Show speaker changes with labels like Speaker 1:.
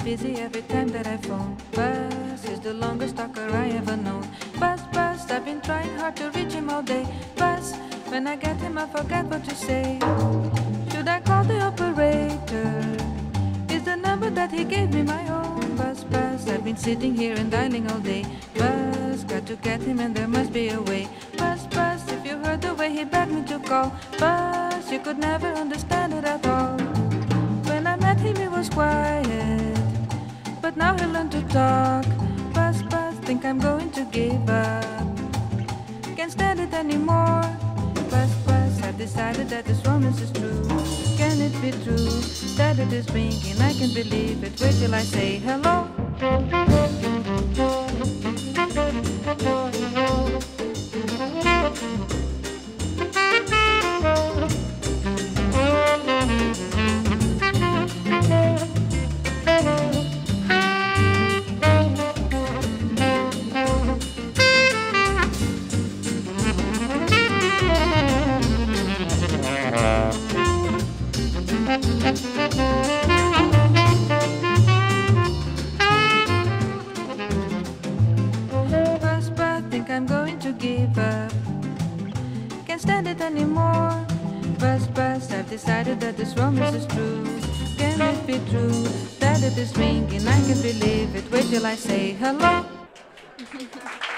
Speaker 1: busy every time that I phone. Buzz is the longest talker I ever known. Buzz, Buzz, I've been trying hard to reach him all day. Buzz, when I get him I forget what to say. Should I call the operator? Is the number that he gave me my own? Buzz, Buzz, I've been sitting here and dialing all day. Buzz, got to get him and there must be a way. Buzz, Buzz, if you heard the way he begged me to call. Buzz, you could never understand it at all. When I met him he was quiet, but now he learned to talk. Buzz, Buzz, think I'm going to give up. Can't stand it anymore. Buzz, Buzz, I've decided that this romance is true. Can it be true that it is ringing? I can't believe it. Wait till I say hello. Buzz, Buzz, think I'm going to give up. Can't stand it anymore. Buzz, Buzz, I've decided that this romance is true. Can it be true that it is ringing? I can't believe it. Wait till I say hello.